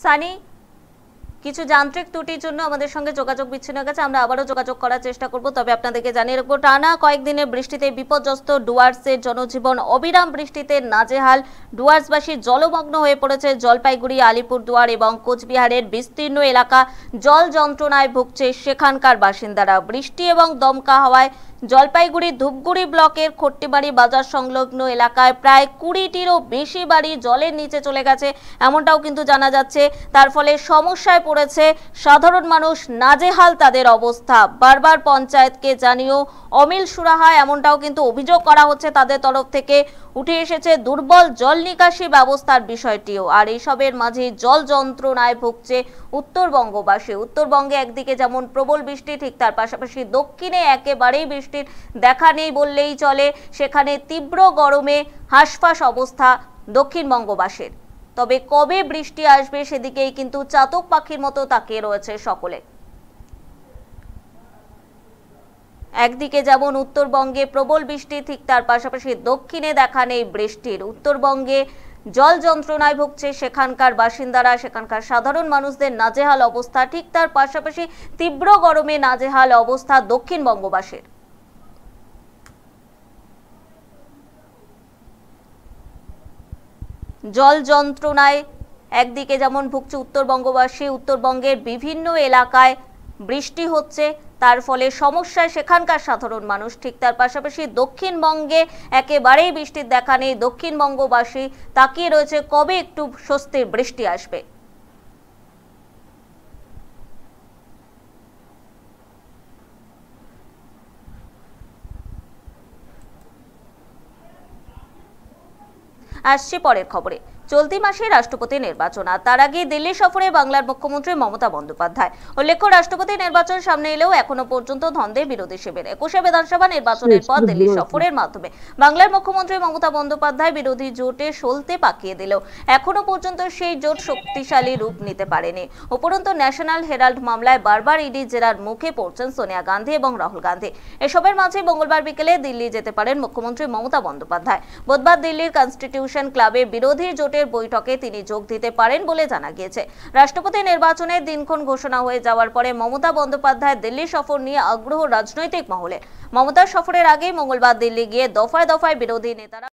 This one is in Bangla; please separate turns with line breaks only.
সানি, কিছু যান্ত্রিক ত্রুটির জন্য আমাদের সঙ্গে যোগাযোগ বিচ্ছিন্ন হয়ে গেছে। আমরা আবারও যোগাযোগ করার চেষ্টা করব। তবে আপনাদেরকে জানিয়ে রাখবো, টানা কয়েকদিনের বৃষ্টিতে বিপর্যস্ত ডুয়ার্সের জনজীবন। অবিরাম বৃষ্টিতে নাজেহাল ডুয়ার্সবাসী, জলমগ্ন হয়ে পড়েছে জলপাইগুড়ি, আলিপুরদুয়ার এবং কোচবিহারের বিস্তীর্ণ এলাকা। জল যন্ত্রণায় ভুগছে সেখানকার বাসিন্দারা। বৃষ্টি এবং দমকা হাওয়ায় জলপাইগুড়ি ধূপগুড়ি ব্লকের খট্টিবাড়ি বাজার সংলগ্ন এলাকায় প্রায় 20টিরও বেশি বাড়ি জলের নিচে চলে গেছে, এমনটাও কিন্তু জানা যাচ্ছে। তার ফলে সমস্যায় পড়েছে সাধারণ মানুষ, নাজেহাল তাদের অবস্থা। বারবার পঞ্চায়েতকে জানিয়েও অমিল সুরাহা, এমনটাও কিন্তু অভিযোগ করা হচ্ছে তাদের তরফ থেকে। উঠে এসেছে দুর্বল জল নিকাশি ব্যবস্থার বিষয়টিও। আর এইসবের মাঝে জল যন্ত্রণায় ভুগছে উত্তরবঙ্গবাসী। উত্তরবঙ্গে একদিকে যেমন প্রবল বৃষ্টি, ঠিক তার পাশাপাশি দক্ষিণে একেবারেই বৃষ্টির দেখা নেই বললেই চলে। সেখানে তীব্র গরমে হাঁসফাঁস অবস্থা দক্ষিণবঙ্গবাসীর। তবে কবে বৃষ্টি আসবে সেদিকেই কিন্তু চাতক পাখির মতো তাকিয়ে রয়েছে সকলে। একদিকে যেমন উত্তরবঙ্গে প্রবল বৃষ্টি, ঠিক তার পাশাপাশি দক্ষিণে দেখা নেই বৃষ্টির। উত্তরবঙ্গে জল যন্ত্রণায় ভুগছে সেখানকার বাসিন্দারা, সেখানকার সাধারণ মানুষদের নাজেহাল অবস্থা। ঠিক তার পাশাপাশি তীব্র গরমে নাজেহাল অবস্থা দক্ষিণবঙ্গবাসীর। জল যন্ত্রণায় একদিকে যেমন ভুগছে উত্তরবঙ্গবাসী, উত্তরবঙ্গের বিভিন্ন এলাকায় বৃষ্টি হচ্ছে, তার ফলে সমস্যায় সেখানকার সাধারণ মানুষ। ঠিক তার পাশাপাশি দক্ষিণবঙ্গে একেবারেই বৃষ্টির দেখা নেই। দক্ষিণবঙ্গবাসী তাকিয়ে রয়েছে কবে একটু স্বস্তির বৃষ্টি আসবে। আসছে পরের খবরে। চলতি মাসে রাষ্ট্রপতি নির্বাচন, আর তার আগে দিল্লি সফরে বাংলার মুখ্যমন্ত্রী মমতা বন্দ্যোপাধ্যায়। উল্লেখ্য, রাষ্ট্রপতি নির্বাচন সামনে এলেও এখনো পর্যন্ত ধন্দে বিরোধী শিবির। 21শে বিধানসভা নির্বাচনের পর দিল্লি সফরের মাধ্যমে বাংলার মুখ্যমন্ত্রী মমতা বন্দ্যোপাধ্যায় বিরোধী জোটে সলতে পাকিয়ে দিলেও এখনো পর্যন্ত সেই জোট শক্তিশালী রূপ নিতে পারেনি। উপরন্তু ন্যাশনাল হেরাল্ড মামলায় বারবার ইডি জেরার মুখে পড়ছেন সোনিয়া গান্ধী এবং রাহুল গান্ধী। এসবের মাঝে মঙ্গলবার বিকেলে দিল্লি যেতে পারেন মুখ্যমন্ত্রী মমতা বন্দ্যোপাধ্যায়। বুধবার দিল্লির কনস্টিটিউশন ক্লাবে বিরোধী জোটের বৈঠকে তিনি যোগ দিতে পারেন বলে জানা গিয়েছে। রাষ্ট্রপতি নির্বাচনের দিনক্ষণ ঘোষণা হয়ে যাওয়ার পরে মমতা বন্দ্যোপাধ্যায় দিল্লি সফর নিয়ে আগ্রহ রাজনৈতিক মহলে। মমতার সফরের আগেই মঙ্গলবার দিল্লি গিয়ে দফায় দফায় বিরোধী নেতারা